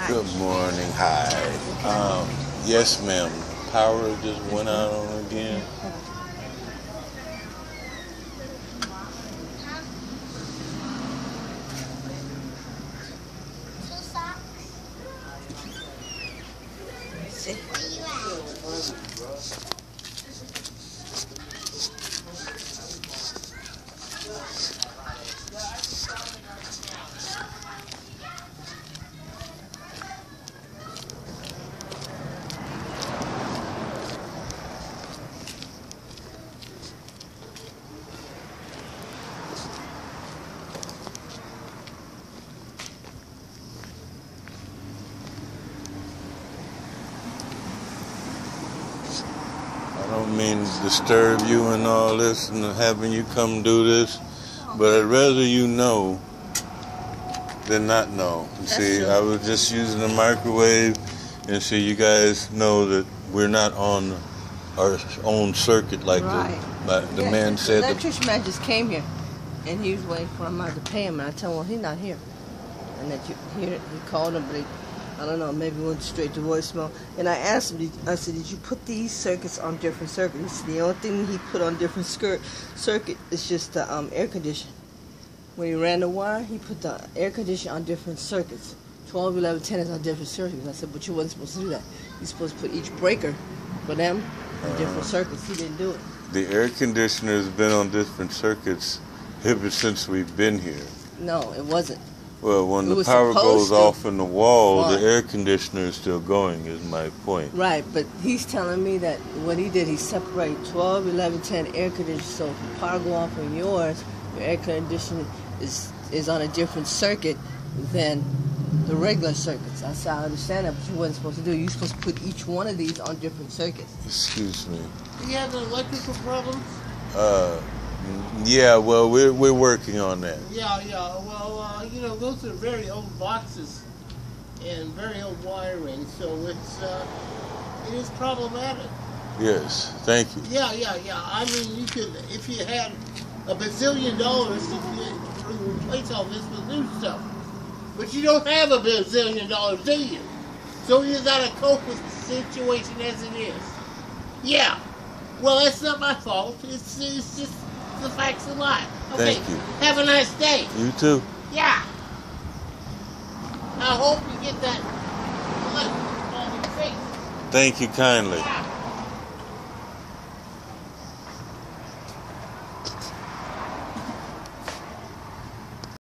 Good morning. Hi. Yes, ma'am. Power just went out on again. I don't mean to disturb you and all this and having you come do this, but I'd rather you know than not know. See, I was just using the microwave, and see, you guys know that we're not on our own circuit like the man said. The electrician man just came here, and he was waiting for him to pay him, and I told him, well, he's not here. And that he called him, but I don't know, maybe went straight to voicemail. And I asked him, I said, did you put these circuits on different circuits? He said, the only thing he put on different circuit is just the air conditioner. When he ran the wire, he put the air conditioner on different circuits. 12, 11, 10 is on different circuits. I said, but you wasn't supposed to do that. You're supposed to put each breaker for them on different circuits. He didn't do it. The air conditioner has been on different circuits ever since we've been here. No, it wasn't. Well, when the power goes off in the wall, the air conditioner is still going, is my point. Right, but he's telling me that what he did, he separated 12, 11, 10 air conditioners. So if the power go off on yours, your air conditioner is on a different circuit than the regular circuits. I said, I understand that, but you wasn't supposed to do it. You're supposed to put each one of these on different circuits. Excuse me. Do you have an electrical problem? Yeah, well, we're working on that. Yeah. Well, those are very old boxes and very old wiring, so it is problematic. Yes, thank you. Yeah. I mean, you could, if you had $1 bazillion, you could replace all this with new stuff. But you don't have $1 bazillion, do you? So you gotta cope with the situation as it is. Yeah. Well, that's not my fault. It's just the facts of life. Okay. Thank you. Have a nice day. You too. Yeah. I hope you get that electrical fixed. Thank you kindly. Yeah.